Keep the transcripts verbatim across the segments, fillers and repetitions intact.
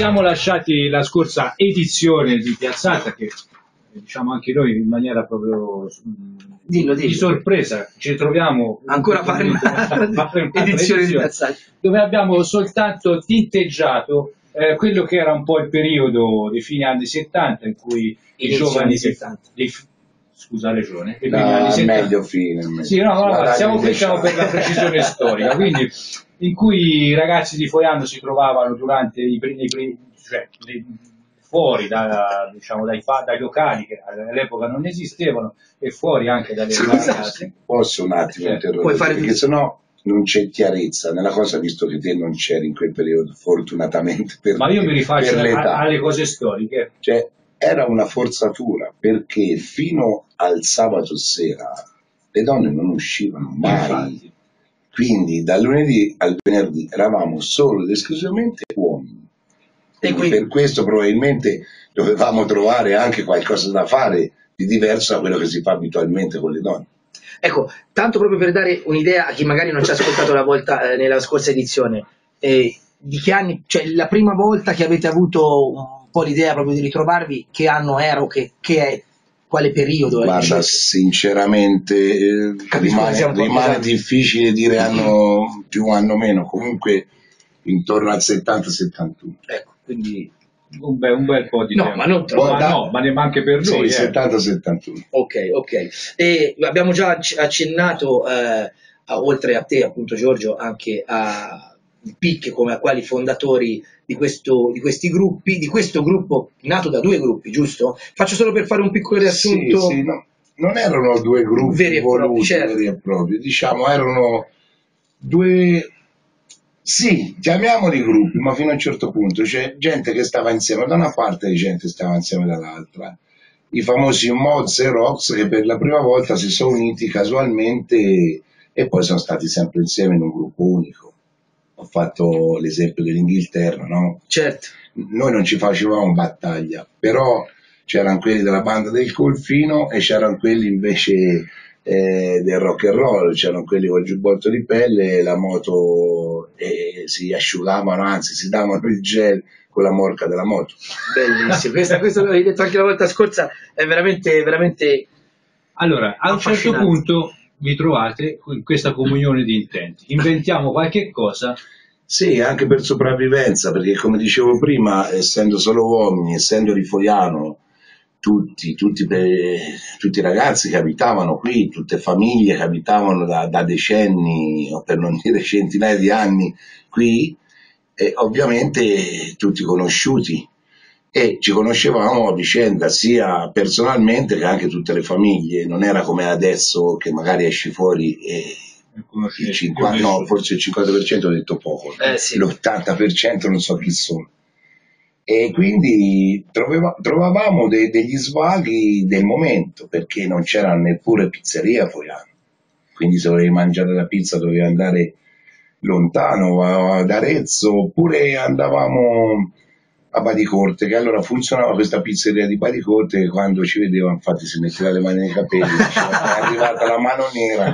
siamo lasciati la scorsa edizione di Piazzata, che diciamo anche noi in maniera proprio dillo, dillo. di sorpresa ci troviamo ancora a fare un'altra edizione di Piazzata, dove abbiamo soltanto tinteggiato eh, quello che era un po' il periodo dei fine anni settanta in cui i giovani settanta dei, scusa regione dei no, primi anni settanta meglio fine, meglio. Sì, no, no, no, stiamo pensando per la precisione storica, quindi in cui i ragazzi di Foiano si trovavano durante i primi, cioè fuori da, diciamo, dai, dai locali che all'epoca non esistevano e fuori anche dalle ragazze. Posso un attimo certo. interrompere, fare perché sennò non c'è chiarezza nella cosa, visto che te non c'eri in quel periodo, fortunatamente per ma io mi rifaccio a, alle cose storiche. Cioè, era una forzatura, perché fino al sabato sera le donne non uscivano mai. Infatti. Quindi dal lunedì al venerdì eravamo solo ed esclusivamente uomini. E quindi per questo probabilmente dovevamo trovare anche qualcosa da fare di diverso da quello che si fa abitualmente con le donne. Ecco, tanto proprio per dare un'idea a chi magari non ci ha ascoltato la volta, eh, nella scorsa edizione, eh, di che anni, cioè la prima volta che avete avuto un po' l'idea proprio di ritrovarvi, che anno era o che, che è, quale periodo? Guarda, è? sinceramente eh, rimane, rimane difficile dire anno più anno meno, comunque intorno al settanta settantuno. Ecco. Quindi un bel, un bel po' di no, tempo. Ma, non troppo, ma no, ma neanche per noi. Sì, eh. settanta settantuno. Ok, ok. E abbiamo già accennato, eh, a, oltre a te, appunto, Giorgio, anche a P I C come a quali fondatori di, questo, di questi gruppi, di questo gruppo nato da due gruppi, giusto? Faccio solo per fare un piccolo riassunto. Sì, sì, no. Non erano due gruppi veri e voluti, propri, certo. veri e propri, diciamo, erano due. Sì, chiamiamoli gruppi, ma fino a un certo punto c'è gente che stava insieme da una parte e gente che stava insieme dall'altra. I famosi Mods e Rox che per la prima volta si sono uniti casualmente e poi sono stati sempre insieme in un gruppo unico. Ho fatto l'esempio dell'Inghilterra, no? Certo. Noi non ci facevamo battaglia, però c'erano quelli della banda del Colfino e c'erano quelli invece Eh, del rock and roll, c'erano quelli con il giubbotto di pelle, la moto, e si asciugavano, anzi si davano il gel con la morca della moto. Bellissimo, questa, questo l'avevi detto anche la volta scorsa, è veramente, veramente. Allora, a un certo punto vi trovate in questa comunione di intenti, inventiamo qualche cosa. Sì, anche per sopravvivenza, perché come dicevo prima, essendo solo uomini, essendo di Foiano, Tutti, tutti, tutti i ragazzi che abitavano qui, tutte famiglie che abitavano da, da decenni, o per non dire centinaia di anni qui, e ovviamente tutti conosciuti, e ci conoscevamo a vicenda sia personalmente che anche tutte le famiglie. Non era come adesso che magari esci fuori e il cinquanta, no, forse il cinquanta per cento ho detto poco, eh, sì. l'ottanta per cento non so chi sono. E quindi troveva, trovavamo de, degli svaghi del momento, perché non c'era neppure pizzeria a Foiano, quindi se volevi mangiare la pizza dovevi andare lontano, ad Arezzo, oppure andavamo a Badicorte, che allora funzionava questa pizzeria di Badicorte, che quando ci vedeva infatti si metteva le mani nei capelli, diceva è arrivata la mano nera.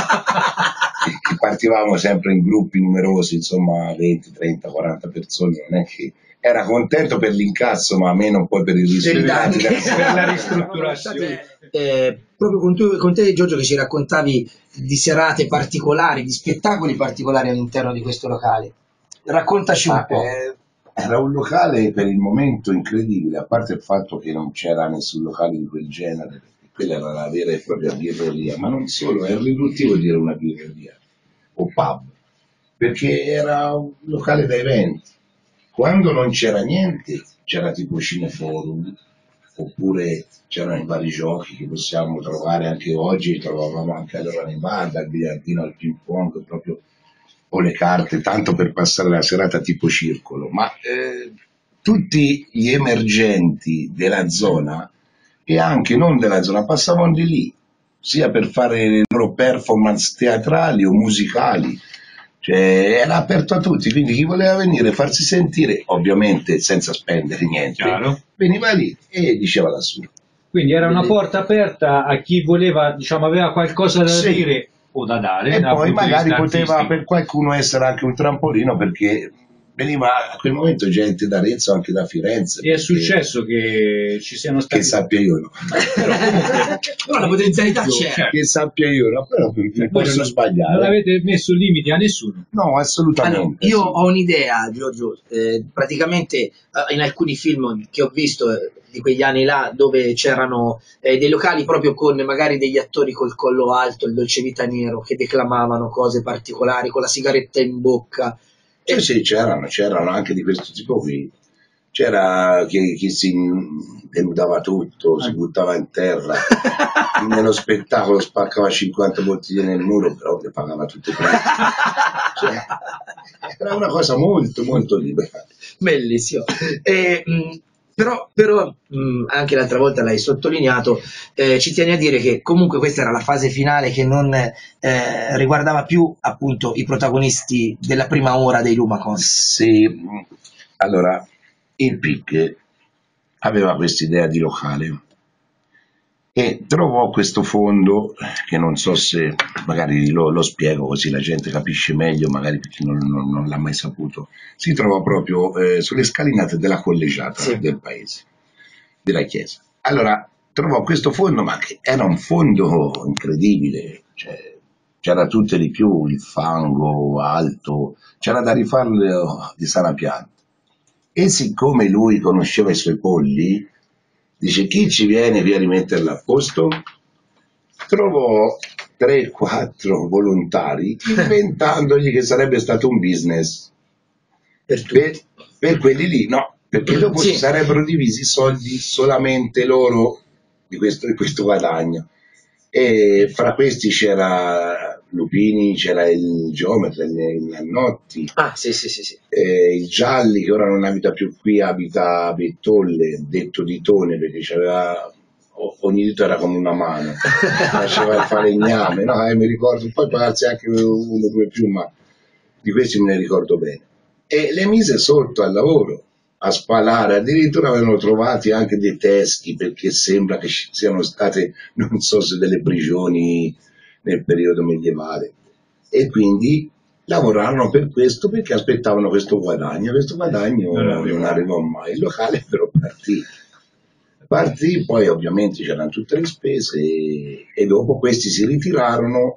E partivamo sempre in gruppi numerosi, insomma venti, trenta, quaranta persone, non è che era contento per l'incasso, ma meno poi per il risultato, per la ristrutturazione. Eh, proprio con, tu, con te, Giorgio, che ci raccontavi di serate particolari, di spettacoli particolari all'interno di questo locale. Raccontaci un ah, po'. Eh, era un locale per il momento incredibile, a parte il fatto che non c'era nessun locale di quel genere, perché quella era la vera e propria birreria, ma non solo, è riduttivo dire una birreria o pub, perché era un locale da eventi. Quando non c'era niente, c'era tipo Cineforum, oppure c'erano i vari giochi che possiamo trovare anche oggi, trovavamo anche allora nei bar, dal biliardino al ping pong, proprio, o le carte, tanto per passare la serata tipo circolo. Ma eh, tutti gli emergenti della zona, e anche non della zona, passavano di lì, sia per fare le loro performance teatrali o musicali. Cioè, era aperto a tutti, quindi chi voleva venire a farsi sentire, ovviamente senza spendere niente, chiaro, veniva lì e diceva la sua. Quindi era una porta aperta a chi voleva, diciamo, aveva qualcosa da sì. dire o da dare. E poi magari poteva per qualcuno essere anche un trampolino, perché veniva a quel momento gente da Arezzo, anche da Firenze. E è successo che ci siano stati... Che sappia io no. Però, comunque, però la potenzialità c'è. Certo. Che sappia io no, però Voi posso non, sbagliare. non avete messo limiti a nessuno. No, assolutamente. Allora, io sì. ho un'idea, Giorgio, eh, praticamente eh, in alcuni film che ho visto eh, di quegli anni là, dove c'erano eh, dei locali proprio con magari degli attori col collo alto, il dolce vita nero, che declamavano cose particolari, con la sigaretta in bocca. Sì, sì, c'erano, c'erano anche di questo tipo qui. C'era chi, chi si denudava tutto, si buttava in terra, nello spettacolo spaccava cinquanta bottiglie nel muro, però le pagava tutte prima. Cioè, era una cosa molto, molto libera. Bellissimo. E, mh, però, però mh, anche l'altra volta l'hai sottolineato, eh, ci tieni a dire che comunque questa era la fase finale che non eh, riguardava più appunto i protagonisti della prima ora dei Lumacon. Sì, allora il P I C aveva quest'idea di locale e trovò questo fondo che non so se magari lo, lo spiego così la gente capisce meglio, magari per chi non, non, non l'ha mai saputo. Si trovò proprio eh, sulle scalinate della collegiata Sì. del paese, della chiesa. Allora trovò questo fondo, ma che era un fondo incredibile, cioè, c'era tutto e di più, il fango alto, c'era da rifarlo di sana pianta. E siccome lui conosceva i suoi polli, dice chi ci viene via a rimetterla a posto? Trovò tre quattro volontari inventandogli che sarebbe stato un business Per tutti. per, per quelli lì, no, perché dopo Sì. si sarebbero divisi i soldi solamente loro di questo, di questo guadagno. E fra questi c'era Lupini, c'era il geometra, il Nannotti, Ah, sì, sì, sì, sì. eh, il Gialli che ora non abita più qui, abita a Bettolle, detto Ditone perché c'aveva, o- ogni dito era come una mano, faceva il falegname, no, eh, mi ricordo, poi pagarsi anche uno o due più, ma di questi me ne ricordo bene. E le mise sotto al lavoro a spalare, addirittura avevano trovati anche dei teschi perché sembra che ci siano state, non so se delle prigioni nel periodo medievale, e quindi lavorarono per questo perché aspettavano questo guadagno. Questo guadagno Non non, arrivò. non arrivò mai. Il locale però partì. Partì, poi ovviamente c'erano tutte le spese e, e dopo questi si ritirarono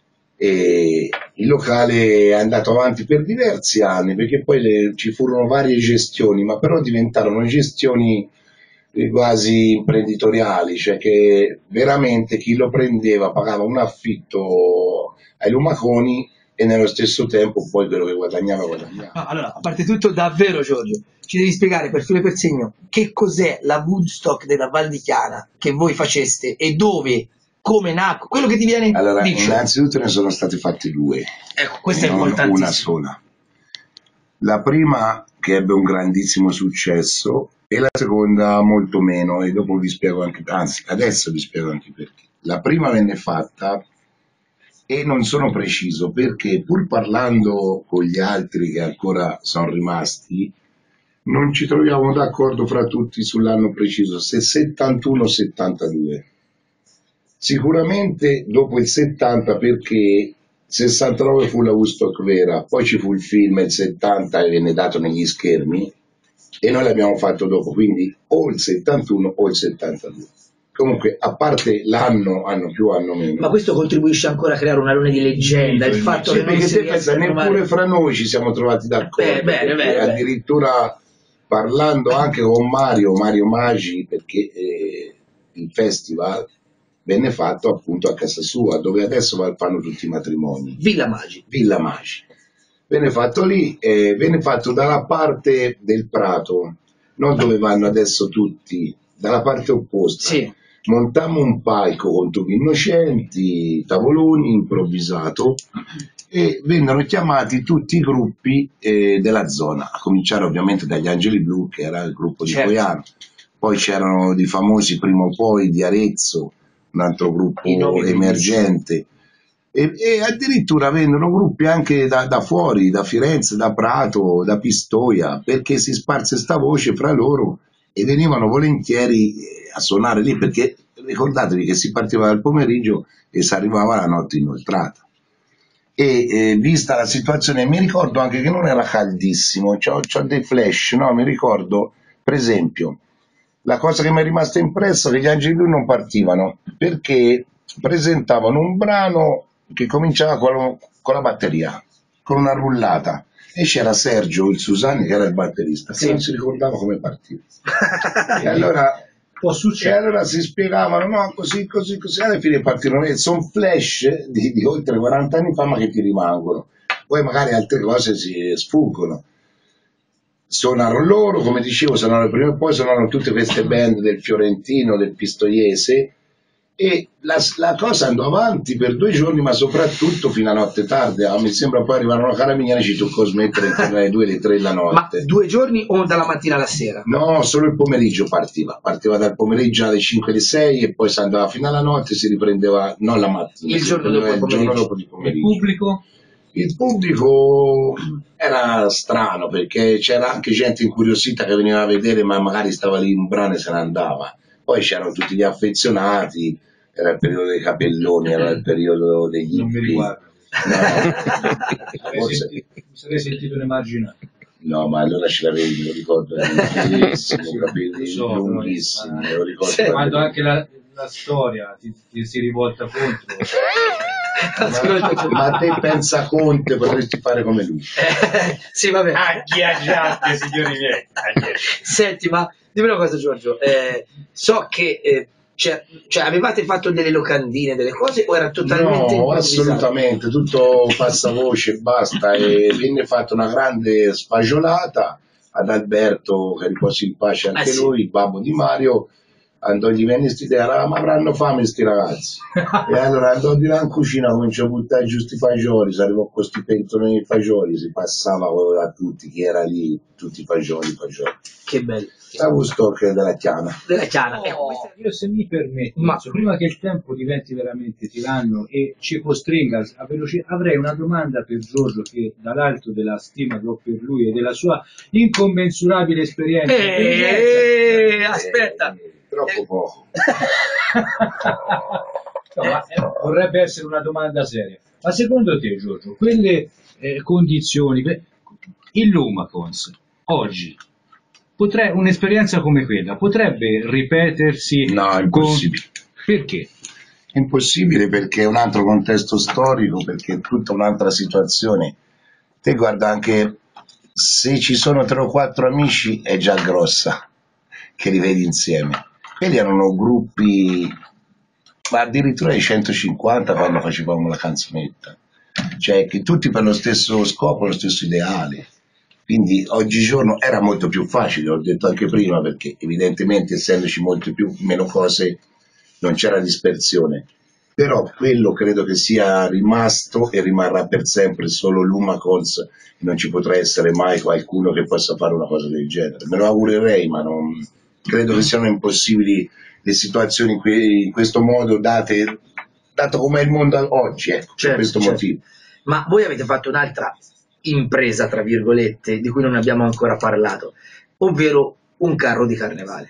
e il locale è andato avanti per diversi anni perché poi le- ci furono varie gestioni, ma però diventarono gestioni eh, quasi imprenditoriali, cioè che veramente chi lo prendeva pagava un affitto ai lumaconi e nello stesso tempo poi quello che guadagnava guadagnava. No, allora, a parte tutto, davvero Giorgio, ci devi spiegare per filo e per segno che cos'è la Woodstock della Val di Chiana che voi faceste e dove, come nacque, quello che ti viene Allora, dice. innanzitutto ne sono state fatte due, Ecco, questo è non importantissimo. una sola. La prima che ebbe un grandissimo successo e la seconda molto meno, e dopo vi spiego anche, anzi adesso vi spiego anche perché. La prima venne fatta e non sono preciso perché pur parlando con gli altri che ancora sono rimasti, non ci troviamo d'accordo fra tutti sull'anno preciso, se settantuno o settantadue. Sicuramente dopo il settanta perché sessantanove fu la Woodstock vera, poi ci fu il film il settanta che venne dato negli schermi e noi l'abbiamo fatto dopo, quindi o il settantuno o il settantadue. Comunque, a parte l'anno, anno più, anno meno. Ma questo contribuisce ancora a creare un alone di leggenda, il fatto Sì, che non perché si te riesca pensa, a neppure trovare... fra noi ci siamo trovati d'accordo. Beh, bene, perché bene, bene. addirittura parlando anche con Mario, Mario Maggi, perché eh, il festival venne fatto appunto a casa sua, dove adesso fanno tutti i matrimoni. Villa Magi. Villa Maggi. Venne fatto lì, eh, venne fatto dalla parte del Prato, non dove vanno adesso tutti, dalla parte opposta. Sì. Montammo un palco con tubi innocenti, tavoloni, improvvisato, e vennero chiamati tutti i gruppi eh, della zona, a cominciare ovviamente dagli Angeli Blu, che era il gruppo di Certo. Poiano, poi c'erano di famosi prima o poi di Arezzo, un altro gruppo I nomi emergente, e, e addirittura vennero gruppi anche da, da fuori, da Firenze, da Prato, da Pistoia, perché si sparse sta voce fra loro e venivano volentieri a suonare lì, perché ricordatevi che si partiva dal pomeriggio e si arrivava la notte inoltrata. e eh, vista la situazione mi ricordo anche che non era caldissimo, c'ho, c'ho dei flash, no? Mi ricordo per esempio la cosa che mi è rimasta impressa è che gli Angeli Blu non partivano perché presentavano un brano che cominciava con, con la batteria, con una rullata, e c'era Sergio il Susanni che era il batterista, Sì. che non si ricordava come partiva. E allora, Può e succedere. allora si spiegavano, no, così, così, così, alla fine partirono, sono flash di, di oltre quaranta anni fa, ma che ti rimangono. Poi magari altre cose si sfuggono. Suonano loro, come dicevo, suonano prima e poi suonano tutte queste band del Fiorentino, del Pistoiese, e la, la cosa andò avanti per due giorni, ma soprattutto fino a notte tardi. Ah, mi sembra poi arrivarono a Caramignani, ci toccò smettere intorno alle due, alle tre della Ma notte. due giorni o dalla mattina alla sera? No, solo il pomeriggio partiva, partiva dal pomeriggio alle cinque alle sei e poi si andava fino alla notte e si riprendeva, non la mattina, Il si giorno riprendeva dopo il il giorno pomeriggio. dopo il Il pomeriggio. pubblico? Il pubblico era strano perché c'era anche gente incuriosita che veniva a vedere, ma magari stava lì un brano e se ne andava. Poi c'erano tutti gli affezionati, era il periodo dei capelloni, era il periodo degli Non mi hippie. riguarda. No, Sarei forse- sentito, mi sarei sentito un'emarginato. no, ma allora ce l'avevi, me lo ricordo, era bellissimo, capelli Lo so, lunghissimi, però, me lo ricordo. Sì. Quando anche la, la storia ti, ti si rivolta contro. Ascolta, Ma, ma te pensa Conte, potresti fare come lui. Eh, sì, vabbè. Agghiaggiate, signori miei. Agghiaggiate. Senti, ma dimmi una cosa, Giorgio. Eh, so che eh, cioè, cioè, avevate fatto delle locandine, delle cose, o era totalmente No, improvvisato? assolutamente, tutto passavoce e basta, e venne fatta una grande sfagiolata ad Alberto, che riposi in pace anche Eh sì. lui, il babbo di Mario, andò, gli venne quest'idea, ma avranno fame sti ragazzi. E allora andò di là in cucina, cominciò a buttare giù sti fagioli, si arrivò con questi pentoloni di fagioli, si passava a tutti, chi era lì, tutti i fagioli, fagioli. Che bello. La gusto che della chiana. Della chiana. No, Ecco, questa- io se mi permetti, Ma- Enzo, prima che il tempo diventi veramente tiranno e ci costringa a velocità, avrei una domanda per Giorgio che dall'alto della stima che ho per lui e della sua incommensurabile esperienza. Eh, aspetta. Eh, troppo poco. No, ma, eh, vorrebbe essere una domanda seria. Ma secondo te, Giorgio, quelle eh, condizioni, que- il Lumacons oggi, potre- un'esperienza come quella potrebbe ripetersi? No, è impossibile. con- Perché? È impossibile perché è un altro contesto storico, perché è tutta un'altra situazione. Te guarda, anche se ci sono tre o quattro amici è già grossa che li vedi insieme. Quelli erano gruppi, ma addirittura di centocinquanta quando facevamo la canzonetta, cioè che tutti per lo stesso scopo, lo stesso ideale. Quindi oggigiorno era molto più facile, l'ho detto anche prima, perché evidentemente essendoci molte più, meno cose non c'era dispersione. Però quello credo che sia rimasto e rimarrà per sempre solo Lumacons, e non ci potrà essere mai qualcuno che possa fare una cosa del genere. Me lo augurerei, ma non, credo che siano impossibili le situazioni in, cui, in questo modo, date, dato com'è il mondo oggi, ecco, Certo, per questo certo. motivo. Ma voi avete fatto un'altra impresa, tra virgolette, di cui non abbiamo ancora parlato, ovvero un carro di carnevale.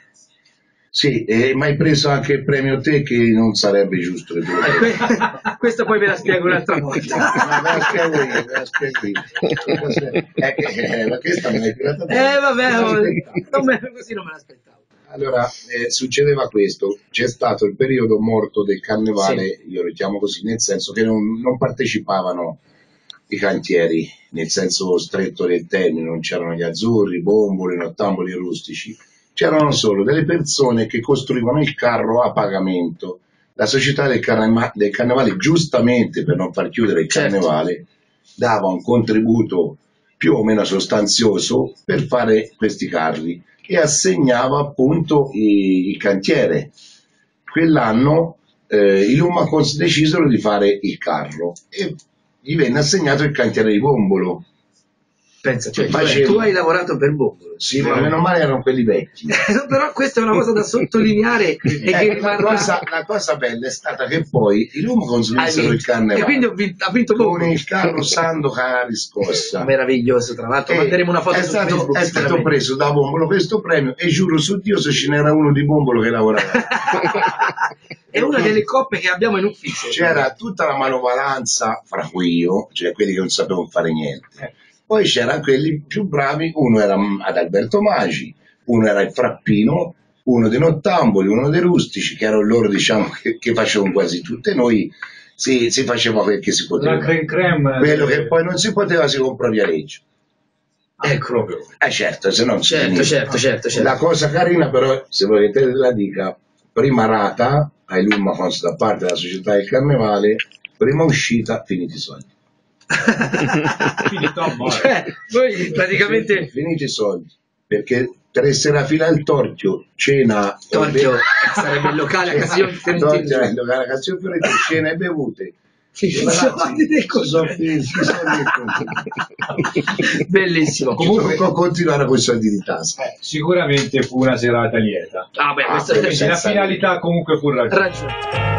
Sì, eh, ma hai preso anche il premio te, che non sarebbe giusto che tu lo Eh, prenda. que- questo poi ve la spiego un'altra volta. Ma ve la spiego io, ve la spiego io. Eh, eh, ma questa me l'hai tirata fuori. Eh vabbè, Non oh, l'aspettavo. non me- così non me l'aspettavo. Allora, eh, succedeva questo, c'è stato il periodo morto del carnevale, io lo chiamo così, nel senso che non, non partecipavano i cantieri, nel senso stretto del termine, non c'erano gli azzurri, i bomboli, i nottamboli rustici, c'erano solo delle persone che costruivano il carro a pagamento. La società del, carneva- del carnevale, giustamente per non far chiudere il Certo. carnevale, dava un contributo più o meno sostanzioso per fare questi carri e assegnava appunto i- il cantiere. Quell'anno eh, i Lumacons decisero di fare il carro e gli venne assegnato il cantiere di Bombolo. Pensa, cioè, Facevo. tu hai lavorato per Bombolo. Sì, ma meno male erano quelli vecchi. Però questa è una cosa da sottolineare e che Eh, la, rimarrà. cosa, la cosa bella è stata che poi i Lumo consumissero il carnevale. E quindi ho vinto, ha vinto con Bombolo. il carro Sando che ha riscossa. Meraviglioso, tra l'altro. E Manderemo una foto è su stato, Facebook, è stato sicuramente. preso da Bombolo questo premio e giuro su Dio se ce n'era uno di Bombolo che lavorava. È una delle coppe che abbiamo in ufficio. C'era tutta la manovalanza, fra cui io, cioè quelli che non sapevano fare niente. Poi c'erano quelli più bravi, uno era ad Alberto Magi, uno era il Frappino, uno dei Nottamboli, uno dei Rustici, che erano loro, diciamo, che, che facevano quasi tutte. Noi si, si faceva quel che si poteva. La creme creme. Quello che poi non si poteva si compra Viareggio. Ecco. Eh certo, se no non si Certo, veniva. certo, certo, certo. La cosa carina però, se volete la dica, prima rata ai Lumma Fons da parte della società del Carnevale, prima uscita, finiti i soldi. Finito a mare. Cioè, voi praticamente Finiti i soldi, perché tre sere a fila al Torchio, cena... Torchio sarebbe il locale a Castiglione Torchio è il Fiorentino. locale a Castiglione Fiorentino, cena e bevute. Sì, sì, soldi del Sono conto. finiti i soldi del conto. Bellissimo. Comunque può continuare con i soldi di tasca. Eh, sicuramente fu una serata lieta. Ah, beh, Ah, questo quindi Quindi la senza- finalità comunque fu raggiunta. ragione.